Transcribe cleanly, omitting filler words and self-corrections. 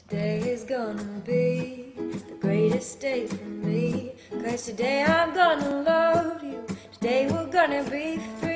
Today is gonna be the greatest day for me, 'cause today I'm gonna love you. Today we're gonna be free.